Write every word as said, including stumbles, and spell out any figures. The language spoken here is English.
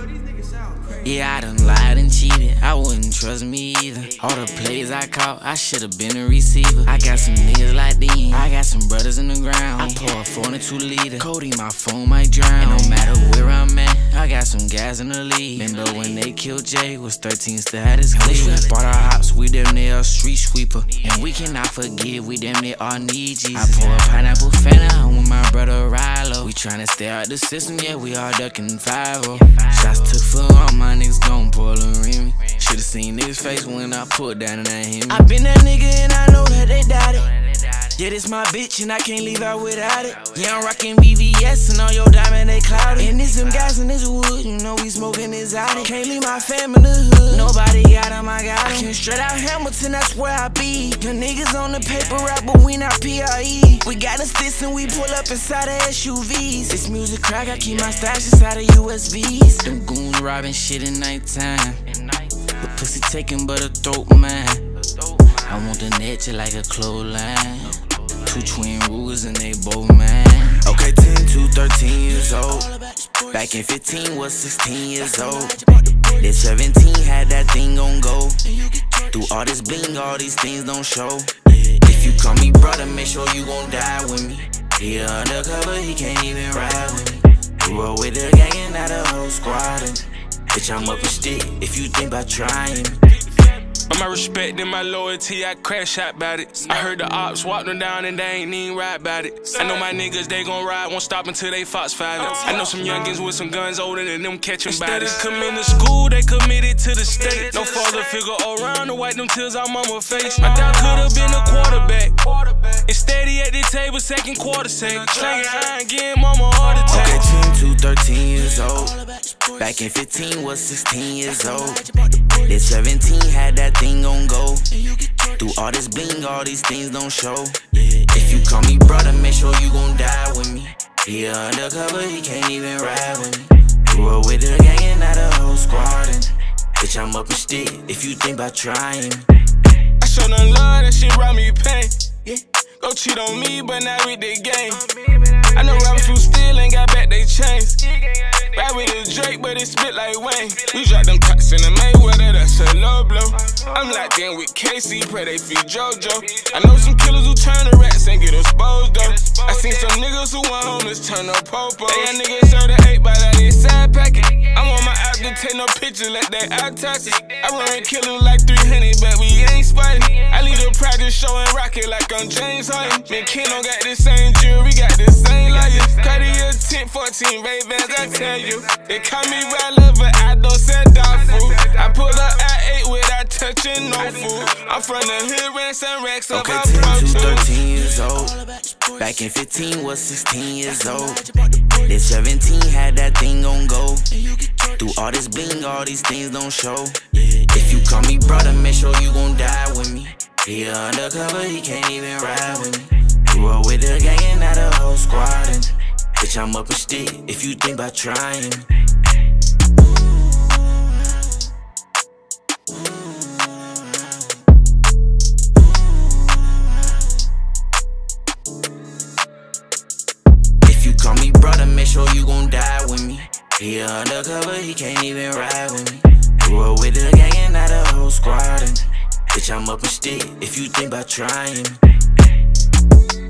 Yeah, I done lied and cheated, I wouldn't trust me either. All the plays I caught, I should've been a receiver. I got some niggas like these, I got some brothers in the ground. I pour a forty-two liter, Cody, my phone might drown. And no matter where I'm at, I got some guys in the league. Remember when they killed Jay, was thirteen, still had his cleavage. Bought our hops, we damn near a street sweeper. And we cannot forget, we damn near all need Jesus. I pour a pineapple Fanta, I'm with my brother Rilo. We tryna stay out the system, yeah, we all ducking five oh. Shots took for all my niggas gon' pull and ring me. Should've seen niggas' face when I pulled down and I hit me. I been that nigga and I know that they doubt it. Yeah, this my bitch and I can't leave out without it. Yeah, I'm rockin' B V S and all your diamond they clouded. And there's some guys in this wood, you know we smoking this out. Can't leave my fam in the hood, nobody got him, I got him. I came straight out Hamilton, that's where I be. The niggas on the paper rap, but we not P R E. We got a sticks and we pull up inside of S U Vs. This music crack, I keep my stash inside of U S Vs. Them goons robbing shit at nighttime. The pussy taken but a throat mine. I want the net just like a clothesline. Two twin Rugers and they both mine. Okay, ten to thirteen years old. Back in fifteen was sixteen years old. Then seventeen had that thing on go. Through all this bling, all these things don't show. If you call me brother, make sure you gon' die with me. He undercover, he can't even ride with me. Grew up with the gang and now the whole squad. And bitch, I'm up a stick if you think about trying. But my respect and my loyalty, I crash out about it. I heard the ops walk them down and they ain't even right about it. I know my niggas, they gon' ride, won't stop until they fox five it. I know some youngins with some guns older than them catching bodies. Instead of coming to school, they committed to the state. No father figure around to wipe them tears out mama's face. My dad could've been a quarterback. Instead he at the table, second quarter sake. Slanging iron, getting mama heart attack. Okay, ten to thirteen years old. Back in fifteen was sixteen years old. Then seventeen had that thing on go. Through all this bling, all these things don't show. If you call me brother, make sure you gon' die with me. He undercover, he can't even ride with me. Grew up with the gang and now the whole squad. And bitch, I'm up and stick if you think about trying. I show them love, that shit brought me pain. Yeah. Go cheat on me, but now with the game. I know rappers who still ain't got back they chains. Rap with the Drake, but it spit like Wayne. We drop them cuts in the Mayweather, that's a low blow. I'm locked in with K C, pray they feed JoJo. I know some killers who turn to rats and get exposed though. I seen some niggas who want homeless turn up popo. They young niggas serve the eight by that inside packet. I'm on my app to take no pictures, let they out tax it. I run killers like three hundred, but we ain't spotted. I lead a practice show and rock it like I'm James Harden. Me and Ken don't got the same jewelry, got the same lawyers. Cartier ten, fourteen, Ray-Bans, I tell you. They call me Rattler, but I don't sell dog food. I pull up at eight without touching no food. I'm from the hood, ran some racks up. Okay, ten to thirteen years old. Back in fifteen was sixteen years old. Then seventeen had that thing on go. Through all this bling, all these things don't show. If you call me brother, make sure you gon' die with me. He undercover, he can't even ride with me. Grew up with the gang and now the whole squad. And bitch, I'm up and stick if you think about trying. If you call me brother, make sure you gon' die with me. He undercover, he can't even ride with me. Grew up with the gang and now the whole squad. And bitch, I'm up and stick if you think about trying.